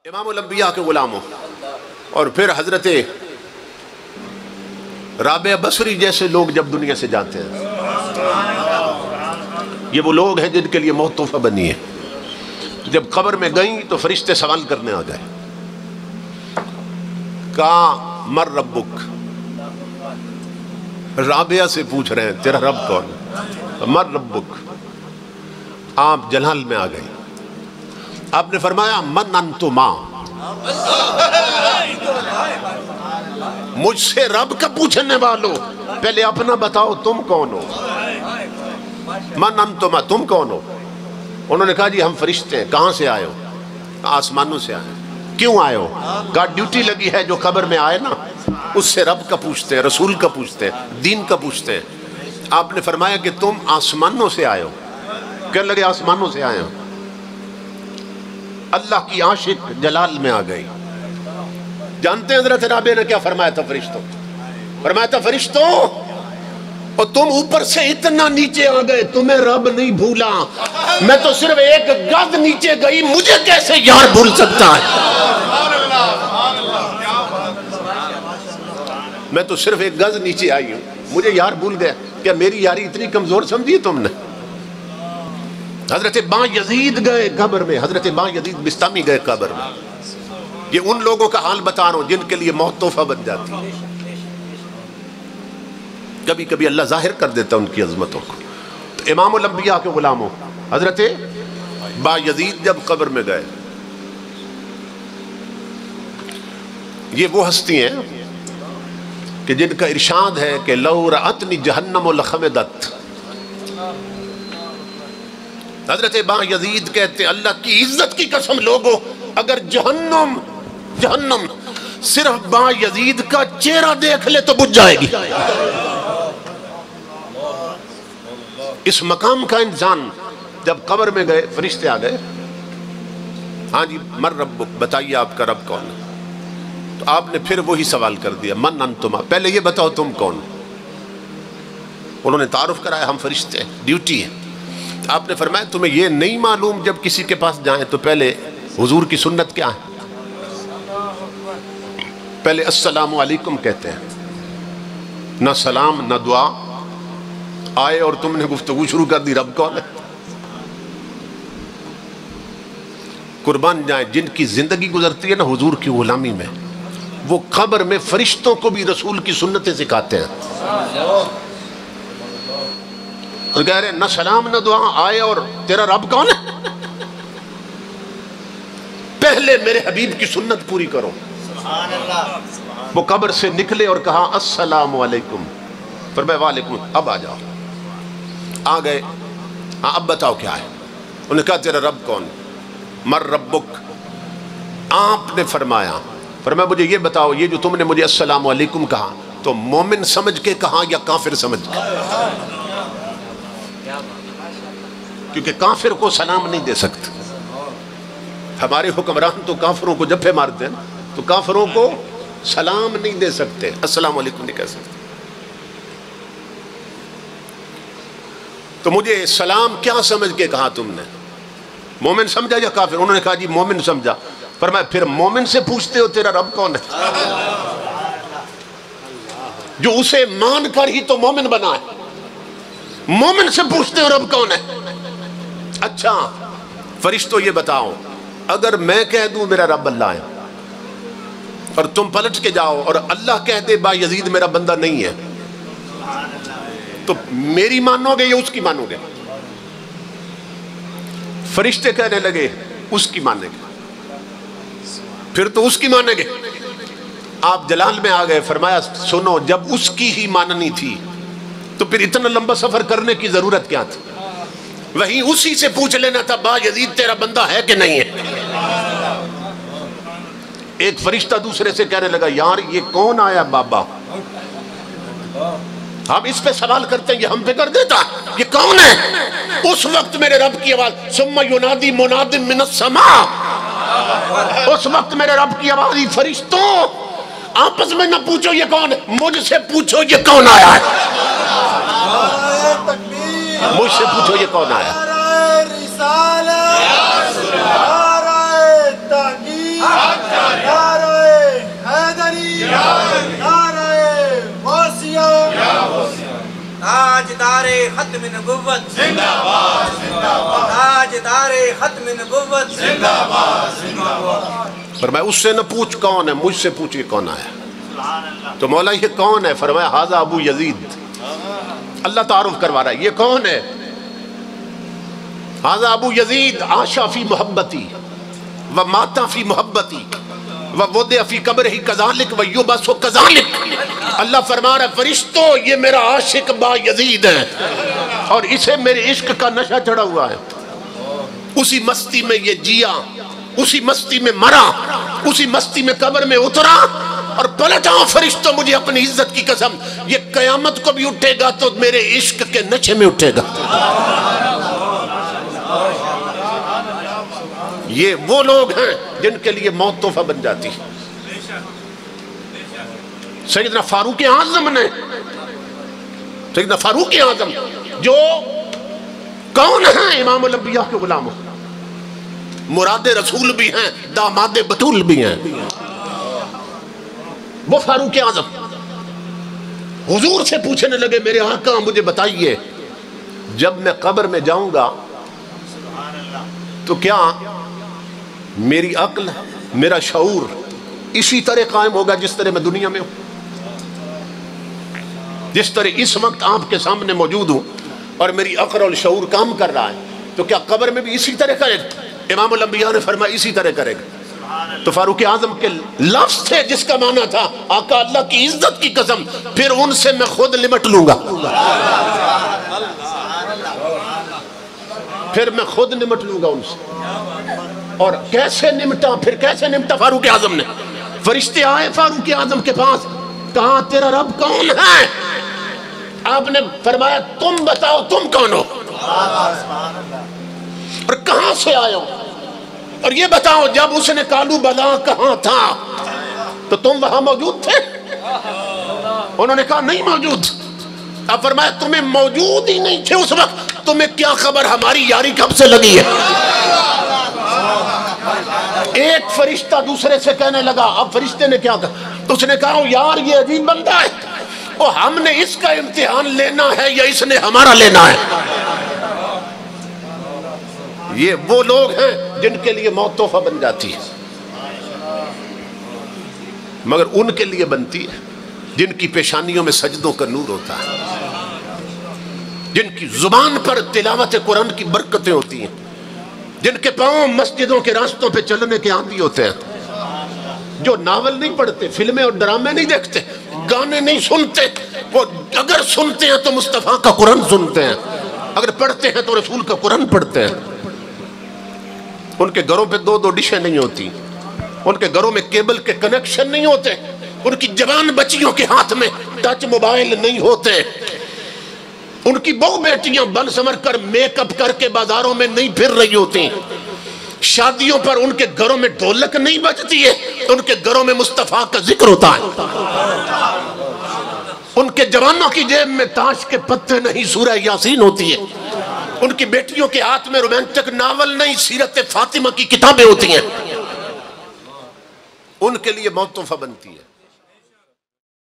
امام الانبیاء کے غلاموں اور پھر حضرت رابعہ بصری جیسے لوگ جب دنیا سے جاتے ہیں، یہ وہ لوگ ہیں جن کے لیے موت تحفہ بنی ہے۔ جب قبر میں گئیں تو فرشتے سوال کرنے آ گئے، کہا مر ربک، رابعہ سے پوچھ رہے ہیں تیرا رب کون ہے؟ مر ربک، آپ جلال میں آ گئے۔ آپ نے فرمایا من انتما، مجھ سے رب کا پوچھنے والوں پہلے اپنا بتاؤ تم کون ہو؟ من انتما، تم کون ہو؟ انہوں نے کہا جی ہم فرشتے ہیں۔ کہاں سے آئے ہو؟ آسمانوں سے آئے۔ کیوں آئے ہو؟ کہا ڈیوٹی لگی ہے، جو قبر میں آئے نا اس سے رب کا پوچھتے ہیں، رسول کا پوچھتے ہیں، دین کا پوچھتے ہیں۔ آپ نے فرمایا کہ تم آسمانوں سے آئے ہو؟ کہنے لگے آسمانوں سے آئے ہو۔ اللہ کی عاشق جلال میں آ گئی۔ جانتے ہیں حضرت رابعہ نے کیا فرمایا تھا فرشتوں؟ فرمایا تھا فرشتوں، اور تم اوپر سے اتنا نیچے آ گئے، تمہیں رب نہیں بھولا، میں تو صرف ایک گز نیچے گئی، مجھے کیسے یار بھول سکتا ہے؟ میں تو صرف ایک گز نیچے آئی ہوں، مجھے یار بھول گیا۔ کیا میری یاری اتنی کمزور سمجھی تم نے؟ حضرت باں یزید گئے قبر میں، حضرت باں یزید بستامی گئے قبر میں۔ یہ ان لوگوں کا حال بتا رہا ہوں جن کے لیے موت تحفہ بن جاتی ہے۔ کبھی کبھی اللہ ظاہر کر دیتا ان کی عظمتوں کو۔ تو امام الانبیاء کے غلاموں حضرت باں یزید جب قبر میں گئے، یہ وہ ہستی ہیں کہ جن کا ارشاد ہے کہ لو رأتنی جہنم لخمدت۔ حضرت باں یزید کہتے ہیں اللہ کی عزت کی قسم لوگوں، اگر جہنم صرف باں یزید کا چہرہ دیکھ لے تو بجھ جائے گی۔ اس مقام کا انسان جب قبر میں گئے، فرشتے آ گئے، ہاں جی مر ربک، بتائیے آپ کا رب کون ہے؟ تو آپ نے پھر وہی سوال کر دیا من انتما، پہلے یہ بتاؤ تم کون؟ انہوں نے تعارف کرایا ہم فرشتے ہیں، ڈیوٹی ہے۔ آپ نے فرمایا تمہیں یہ نہیں معلوم جب کسی کے پاس جائیں تو پہلے حضور کی سنت کیا ہے؟ پہلے السلام علیکم کہتے ہیں، نہ سلام نہ دعا، آئے اور تم نے گفتگو شروع کر دی رب کون ہے؟ قربان جائیں جن کی زندگی گزرتی ہے نا حضور کی غلامی میں، وہ قبر میں فرشتوں کو بھی رسول کی سنتیں سکھاتے ہیں۔ کہہ رہے نہ سلام نہ دعا، آئے اور تیرا رب کون ہے؟ پہلے میرے حبیب کی سنت پوری کرو۔ وہ قبر سے نکلے اور کہا السلام علیکم، فرمایا وعلیکم، اب آ جاؤ۔ آ گئے، ہاں اب بتاؤ کیا ہے؟ انہوں نے کہا تیرا رب کون؟ مر ربک۔ آپ نے فرمایا مجھے یہ بتاؤ، یہ جو تم نے مجھے السلام علیکم کہا تو مومن سمجھ کے کہا یا کافر سمجھ کے؟ کیونکہ کافر کو سلام نہیں دے سکتے۔ ہمارے حکمران تو کافروں کو جبھے مارتے ہیں تو کافروں کو سلام نہیں دے سکتے، السلام علیکم نہیں کہہ سکتے۔ تو مجھے سلام کیا سمجھ کے کہا تم نے؟ مومن سمجھا یا کافر؟ انہوں نے کہا جی مومن سمجھا۔ فرمایا پھر مومن سے پوچھتے ہو تیرا رب کون ہے؟ جو اسے مان کر ہی تو مومن بنا ہے، مومن سے پوچھتے ہو رب کون ہے؟ اچھا فرشتوں یہ بتاؤ، اگر میں کہہ دوں میرا رب اللہ ہے اور تم پلٹ کے جاؤ اور اللہ کہہ دے با یزید میرا بندہ نہیں ہے، تو میری مانو گے یا اس کی مانو گے؟ فرشتے کہنے لگے اس کی مانیں گے۔ پھر تو اس کی مانیں گے۔ آپ جلال میں آ گئے، فرمایا سنو جب اس کی ہی ماننی تھی تو پھر اتنا لمبا سفر کرنے کی ضرورت کیا تھی؟ وہیں اسی سے پوچھ لینا تھا با یزید تیرا بندہ ہے کہ نہیں ہے۔ ایک فرشتہ دوسرے سے کہنے لگا یار یہ کون آیا بابا؟ ہم اس پہ سوال کرتے ہیں، یہ ہم پہ کر دیتا، یہ کون ہے؟ اس وقت میرے رب کی آواز ثم ینادی مناد من السماء، اس وقت میرے رب کی آواز فرشتوں آپس میں نہ پوچھو یہ کون ہے، مجھ سے پوچھو یہ کون آیا ہے، مجھ سے پوچھو یہ کون آیا ہے۔ تاجدار ختم نبوت زندہ باد زندہ باد، تاجدار ختم نبوت زندہ باد زندہ باد۔ فرمایا اس سے نہ پوچھ کون ہے، مجھ سے پوچھ یہ کون آیا۔ تو مولا یہ کون ہے؟ فرمایا ھذا ابو یزید۔ اللہ تعارف کروا رہا ہے، یہ کون ہے؟ ھذا ابو یزید عاشا فی محبتی ومات فی محبتی ووضع فی قبرہ کذالک ویبعث کذالک۔ اللہ فرما رہا ہے فرشتوں یہ میرا عاشق با یزید ہے اور اسے میرے عشق کا نشہ چڑھا ہوا ہے۔ اسی مستی میں یہ جیا، اسی مستی میں مرا، اسی مستی میں قبر میں اترا اور پلٹا۔ فرشتوں مجھے اپنی عزت کی قسم یہ قیامت کو بھی اٹھے گا تو میرے عشق کے نشے میں اٹھے گا۔ یہ وہ لوگ ہیں جن کے لیے موت تحفہ بن جاتی ہے۔ سیدنا فاروق اعظم نے، سیدنا فاروق اعظم جو کون ہیں؟ امام الانبیاء کے غلام، مراد رسول بھی ہیں، داماد بطول بھی ہیں۔ وہ فاروق اعظم حضور سے پوچھنے لگے میرے آقا مجھے بتائیے جب میں قبر میں جاؤں گا تو کیا میری عقل، میرا شعور اسی طرح قائم ہوگا جس طرح میں دنیا میں ہوں؟ جس طرح اس وقت آپ کے سامنے موجود ہوں اور میری عقل اور شعور کام کر رہا ہے تو کیا قبر میں بھی اسی طرح کرے گا؟ امام الانبیاء نے فرمایا اسی طرح کرے گا۔ تو فاروق اعظم کے لفظ تھے جس کا معنی تھا آقا اللہ کی عزت کی قسم پھر ان سے میں خود نمٹ لوں گا، پھر میں خود نمٹ لوں گا ان سے۔ اور کیسے نمٹا؟ پھر کیسے نمٹا فاروق اعظم نے؟ فرشتے آئے فاروق اعظم کے پاس، کہا تیرا رب کون ہے؟ آپ نے فرمایا تم بتاؤ تم کون ہو اور کہاں سے آئے ہو، اور یہ بتاؤ جب اس نے کالو بلا کہاں تھا تو تم وہاں موجود تھے؟ انہوں نے کہا نہیں موجود۔ اب فرمایا تمہیں موجود ہی نہیں تھے اس وقت، تمہیں کیا خبر ہماری یاری کب سے لگی ہے؟ ایک فرشتہ دوسرے سے کہنے لگا، اب فرشتے نے کیا کہا؟ تو اس نے کہا یار یہ عجیب بندہ ہے، وہ ہم نے اس کا امتحان لینا ہے یا اس نے ہمارا لینا ہے؟ یہ وہ لوگ ہیں جن کے لیے موت تحفہ بن جاتی ہے، مگر ان کے لیے بنتی ہے جن کی پیشانیوں میں سجدوں کا نور ہوتا ہے، جن کی زبان پر تلاوت قرآن کی برکتیں ہوتی ہیں، جن کے پاؤں مسجدوں کے راستوں پہ چلنے کے عادی ہوتے ہیں، جو ناول نہیں پڑھتے، فلمیں اور ڈرامے نہیں دیکھتے، گانے نہیں سنتے، وہ اگر سنتے ہیں تو مصطفیٰ کا قرآن سنتے ہیں، اگر پڑھتے ہیں تو رسول کا قرآن پڑھتے ہیں۔ ان کے گھروں پہ دو ڈشیں نہیں ہوتی، ان کے گھروں میں کیبل کے کنیکشن نہیں ہوتے، ان کی جوان بچیوں کے ہاتھ میں ٹچ موبائل نہیں ہوتے، ان کی بہو بیٹیاں بن سمر کر میک اپ کر کے بازاروں میں نہیں پھر رہی ہوتی، شادیوں پر ان کے گھروں میں ڈھولک نہیں بجتی ہے، ان کے گھروں میں مصطفیٰ کا ذکر ہوتا ہے، ان کے جوانوں کی جیب میں تاش کے پتے نہیں سورہ یاسین ہوتی ہے، ان کی بیٹیوں کے ہاتھ میں رومانٹک ناول نہیں سیرت فاطمہ کی کتابیں ہوتی ہیں، ان کے لیے موت تحفہ بنتی ہے۔